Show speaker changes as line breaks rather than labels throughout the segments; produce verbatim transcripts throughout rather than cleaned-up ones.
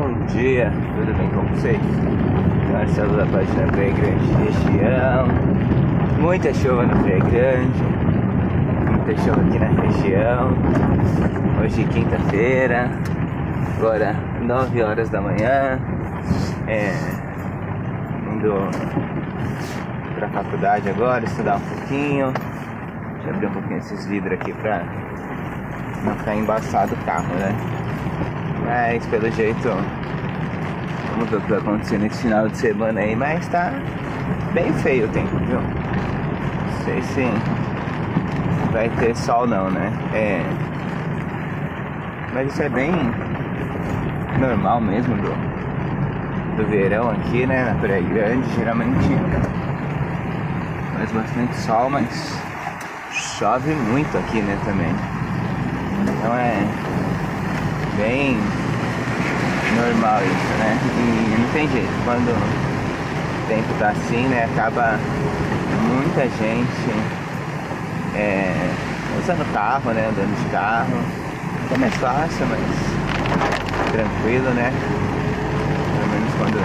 Bom dia, tudo bem com vocês? Marcelo da página Praia Grande região. Muita chuva no Praia Grande, muita chuva aqui na região. Hoje quinta-feira, agora nove horas da manhã. É, indo pra faculdade agora, estudar um pouquinho. Deixa eu abrir um pouquinho esses vidros aqui pra não ficar embaçado o carro, né? Mas pelo jeito, vamos ver o que vai acontecer nesse final de semana aí. Mas tá bem feio o tempo, viu? Não sei se vai ter sol não, né? É, mas isso é bem normal mesmo do, do verão aqui, né? Na Praia Grande, geralmente faz bastante sol, mas chove muito aqui, né? Também. Então é bem normal isso, né? E não tem jeito, quando o tempo tá assim, né? Acaba muita gente é, usando carro, né? Andando de carro. É mais fácil, mas tranquilo, né? Pelo menos quando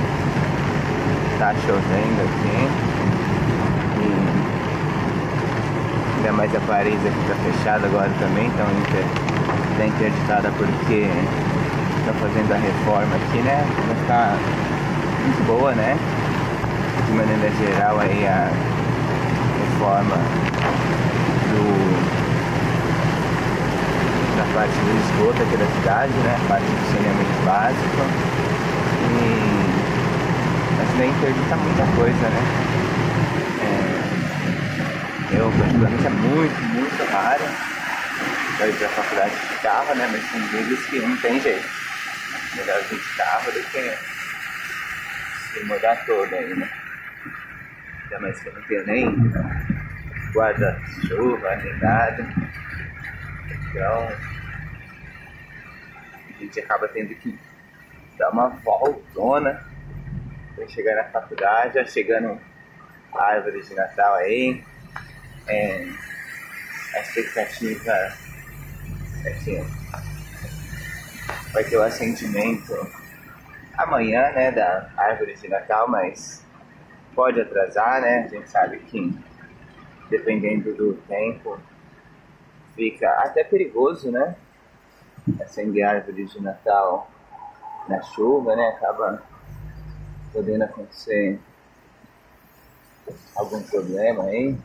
tá chovendo aqui. E ainda mais a Paris aqui tá fechada agora também, então tá interditada porque estão fazendo a reforma aqui, né? Vai ficar muito boa, né? De maneira geral aí a reforma do, da parte do esgoto aqui da cidade, né? A parte do saneamento básico. E mas nem interdita muita coisa, né? É, eu particularmente é muito, muito raro para ir para a faculdade de carro, né? Mas tem vezes que não tem jeito. Melhor vir de carro do que se mudar todo aí, né? Ainda mais que eu não tenho nem guarda-chuva, nem nada. Então a gente acaba tendo que dar uma voltona para chegar na faculdade, já chegando a árvore de Natal aí. É, a expectativa é que vai ter o acendimento amanhã, né, da árvore de Natal, mas pode atrasar, né? A gente sabe que dependendo do tempo fica até perigoso, né? Acender árvore de Natal na chuva, né? Acaba podendo acontecer algum problema aí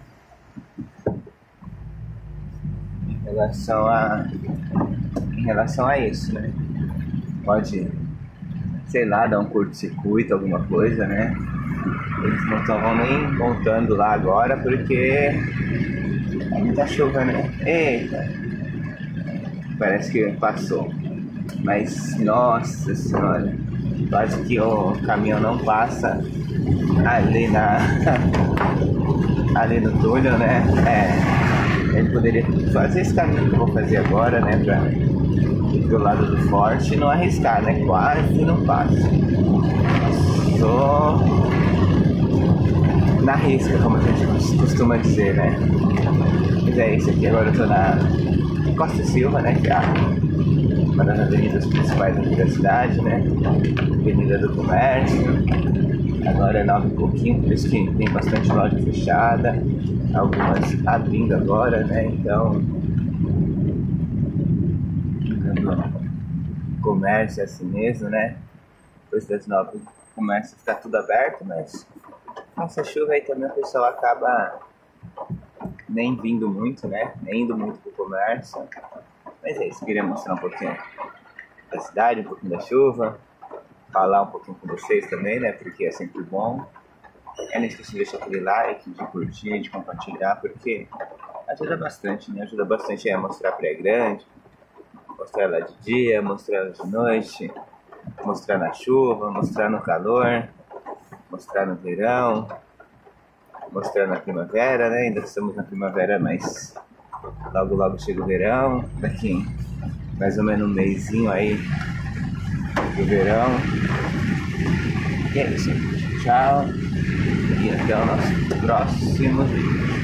em relação a em relação a isso, né? Pode, sei lá, dar um curto-circuito, alguma coisa, né? Eles não estão nem montando lá agora porque é muita chuva, né? Eita! Parece que passou. Mas, nossa senhora, quase que o caminhão não passa ali na ali no túnel, né? É, ele poderia fazer esse caminho que eu vou fazer agora, né? Pra ir pro lado do forte e não arriscar, né? Quase não passa. Tô na risca, como a gente costuma dizer, né? Mas é isso aqui, agora eu tô na Costa Silva, né? Que é uma das avenidas principais aqui da cidade, né? Avenida do Comércio. Agora é nove e pouquinho, por isso que tem bastante loja fechada, algumas abrindo agora, né? Então, o comércio é assim mesmo, né? Depois das nove começa a ficar tudo aberto, mas com essa chuva aí também o pessoal acaba nem vindo muito, né? Nem indo muito pro comércio. Mas é isso, queria mostrar um pouquinho da cidade, um pouquinho da chuva, falar um pouquinho com vocês também, né? Porque é sempre bom. É, não esqueça de deixar aquele like, de curtir, de compartilhar, porque ajuda bastante, né? Ajuda bastante a mostrar a Praia Grande, mostrar ela de dia, mostrar ela de noite, mostrar na chuva, mostrar no calor, mostrar no verão, mostrar na primavera, né? Ainda estamos na primavera, mas logo logo chega o verão, daqui mais ou menos um mêsinho aí do verão. E é isso, tchau e até o nosso próximo vídeo.